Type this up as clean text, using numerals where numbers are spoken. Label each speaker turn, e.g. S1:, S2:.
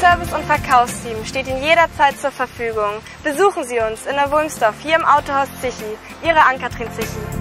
S1: Service und Verkaufsteam steht Ihnen jederzeit zur Verfügung. Besuchen Sie uns in der Wulmsdorf hier im Autohaus Zichi. Ihre Ann-Kathrin Zichi.